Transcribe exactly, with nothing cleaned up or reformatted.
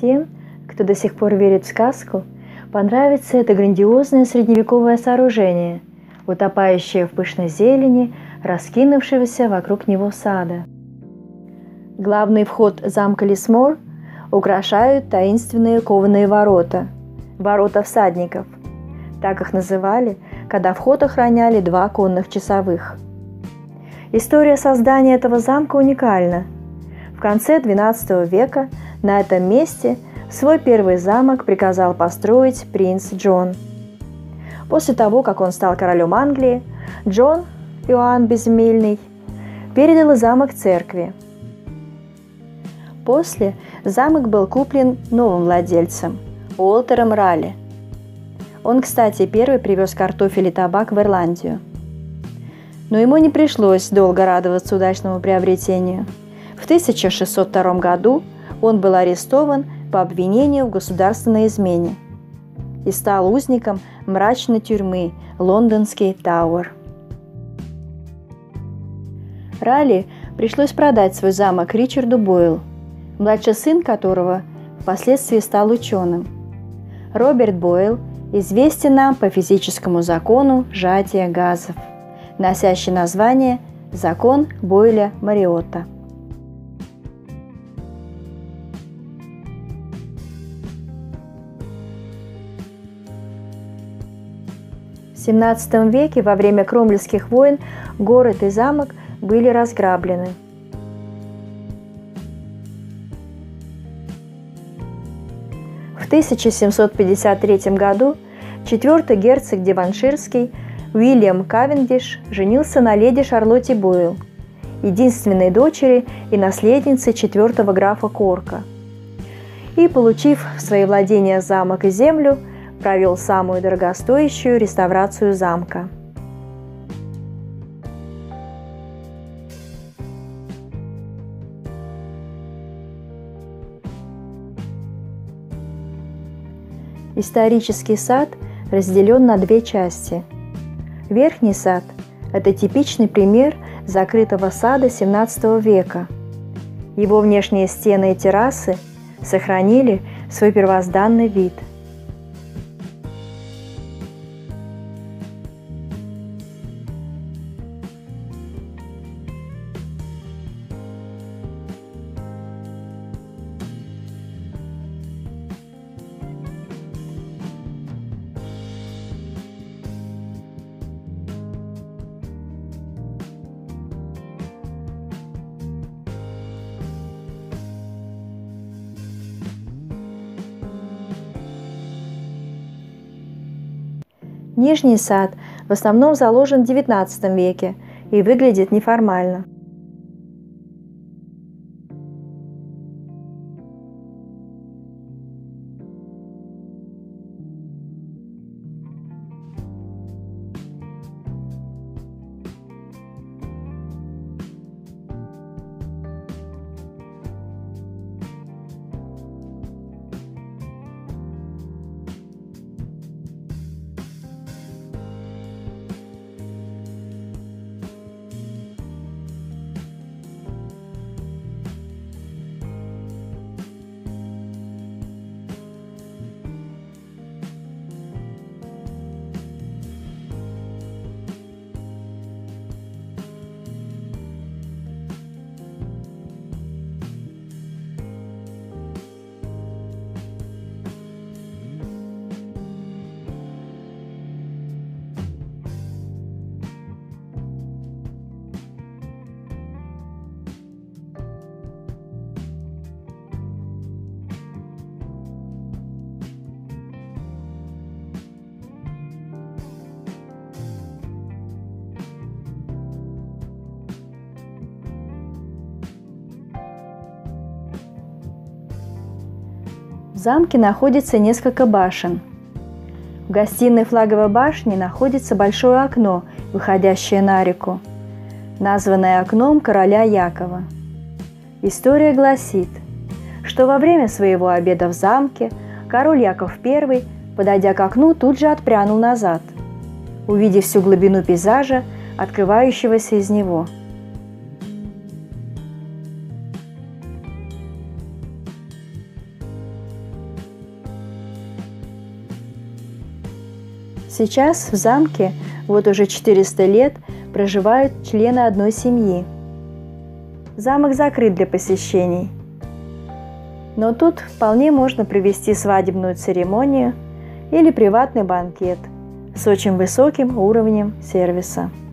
Тем, кто до сих пор верит в сказку, понравится это грандиозное средневековое сооружение, утопающее в пышной зелени, раскинувшегося вокруг него сада. Главный вход замка Лисмор украшают таинственные кованые ворота, ворота всадников. Так их называли, когда вход охраняли два конных часовых. История создания этого замка уникальна. В конце двенадцатого века на этом месте свой первый замок приказал построить принц Джон. После того, как он стал королем Англии, Джон, Иоанн Безземельный, передал замок церкви. После замок был куплен новым владельцем – Уолтером Ралли. Он, кстати, первый привез картофель и табак в Ирландию. Но ему не пришлось долго радоваться удачному приобретению. В тысяча шестьсот втором году он был арестован по обвинению в государственной измене и стал узником мрачной тюрьмы Лондонский Тауэр. Ралли пришлось продать свой замок Ричарду Бойлу, младший сын которого впоследствии стал ученым. Роберт Бойл известен нам по физическому закону сжатия газов, носящий название «Закон Бойля-Мариотта». В семнадцатом веке во время Кромвельских войн город и замок были разграблены. В тысяча семьсот пятьдесят третьем году четвертый герцог Девонширский Уильям Кавендиш женился на леди Шарлотте Бойл, единственной дочери и наследнице четвертого графа Корка, и, получив в свои владения замок и землю, провел самую дорогостоящую реставрацию замка. Исторический сад разделен на две части. Верхний сад – это типичный пример закрытого сада семнадцатого века. Его внешние стены и террасы сохранили свой первозданный вид. Нижний сад в основном заложен в девятнадцатом веке и выглядит неформально. В замке находится несколько башен. В гостиной флаговой башни находится большое окно, выходящее на реку, названное окном короля Якова. История гласит, что во время своего обеда в замке король Яков Первый, подойдя к окну, тут же отпрянул назад, увидев всю глубину пейзажа, открывающегося из него. Сейчас в замке вот уже четыреста лет проживают члены одной семьи. Замок закрыт для посещений, но тут вполне можно провести свадебную церемонию или приватный банкет с очень высоким уровнем сервиса.